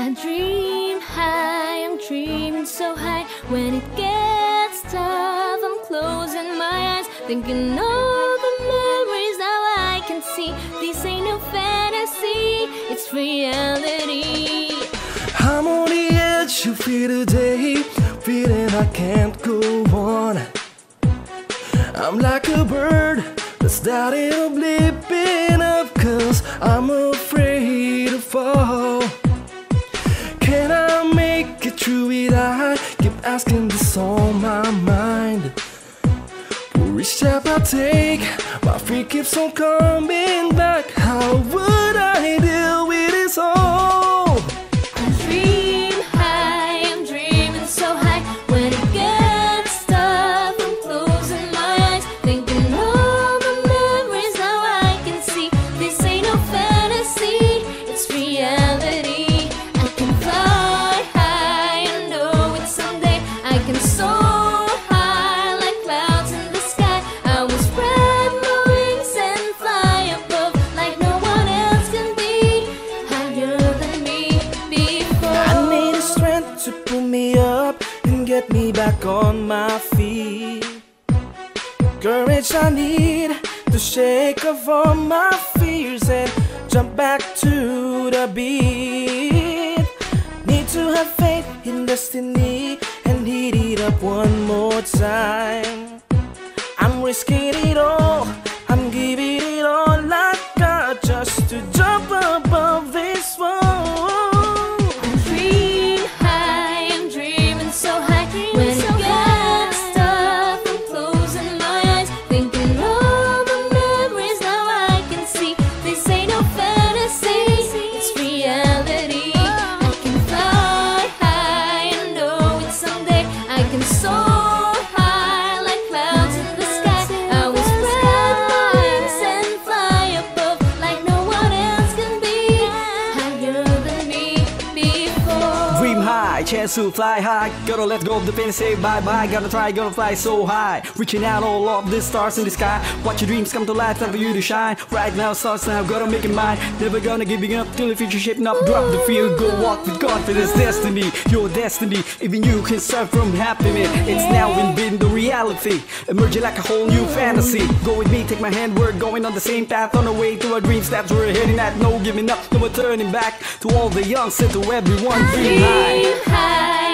I dream high, I'm dreaming so high. When it gets tough, I'm closing my eyes, thinking all the memories now I can see. This ain't no fantasy, it's reality. I'm on the edge, you feel today, feeling I can't go on. I'm like a bird that's doubting of leaping up, 'cause I'm afraid to fall. Can I make it through it? I keep asking this on my mind. For each step I take, my feet keeps on coming back. How would I deal with this all? I dream high, I'm dreaming so high. When it gets tough, I'm closing my eyes, thinking all the memories now I can see. This ain't no fantasy, it's reality. I can fly high, I know it someday. I can soar high like clouds in the sky. I will spread my wings and fly above like no one else can be higher than me before. I need the strength to pull me up and get me back on my feet. Courage I need to shake off all my fears and jump back to the beat. Need to have faith in destiny and heat it up one more time. I'm risking it all, I'm giving it all I got just to jump above this wall. I dream high, I'm dreaming so high. When it gets tough, I'm closing my eyes, thinking all the memories now I can see. This ain't no fantasy, it's reality. I can fly high, I know it someday. I can soar high like clouds in the sky. I will spread my wings and fly above like no one else can be higher than me before. Dream high, chance to fly high. Gotta let go of the pain and say bye bye. Gotta try, gotta fly so high. Reaching out all of the stars in the sky. Watch your dreams come to life, time for you to shine. Right now, stars now, gotta make it mine. Never gonna giving up till the future shaping up. Drop the fear, go walk with confidence. Destiny, your destiny. Even you can start from happiness. It's now been the reality. Emerging like a whole new fantasy. Go with me, take my hand, we're going on the same path. On the way to our dreams, that's where we're heading at. No giving up, no more turning back. To all the young, said to everyone, dream high. Dream high,